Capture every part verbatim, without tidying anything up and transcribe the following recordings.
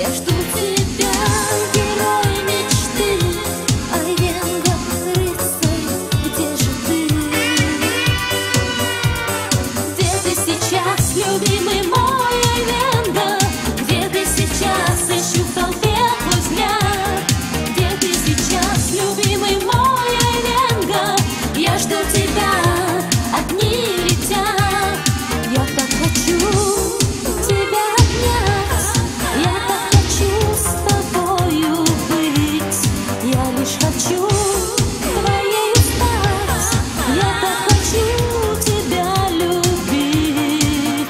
Я жду тебя, герой мечты, Айвенго, рыцарь, где же ты? Где ты сейчас, любимый мой Айвенго? Где ты сейчас, ищу в толпе поздняк? Где ты сейчас, любимый мой Айвенго? Я жду тебя, одни летят. Я так хочу тебя обнять, я так хочу с тобою быть. Я лишь хочу твоей стать, я так хочу тебя любить.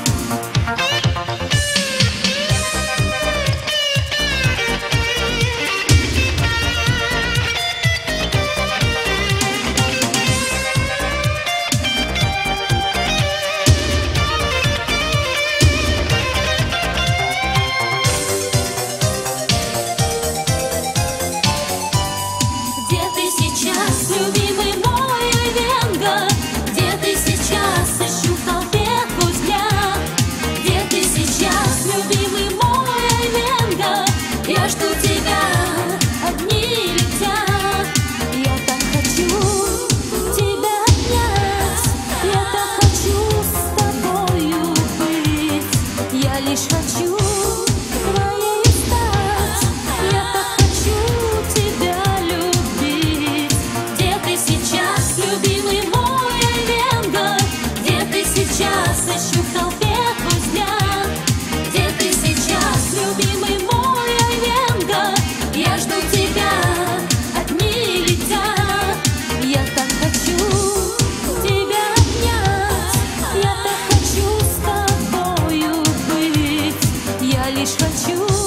Где ты сейчас, любимый мой Айвенго? Где ты сейчас, ищу в толпе поздняк? Где ты сейчас, любимый мой Айвенго? Я жду тебя, одни летят. Я так хочу тебя обнять, я так хочу с тобою быть. Я лишь хочу твоей стать, я так хочу тебя любить. Где ты сейчас, любимый мой Айвенго? Где ты сейчас, ищу в толпе поздняк? Где ты сейчас, любимый мой Айвенго? Я жду тебя, одни летят. Я так хочу тебя обнять, я так хочу с тобою быть. Я лишь хочу